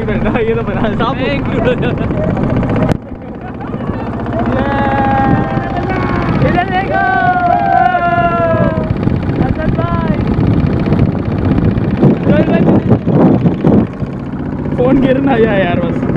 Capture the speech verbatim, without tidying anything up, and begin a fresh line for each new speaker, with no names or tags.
बैठा, ये तो बना साफ इंक्लूड हो जाता। इधर देखो हसन भाई, फोन गिर ना जाए यार बस।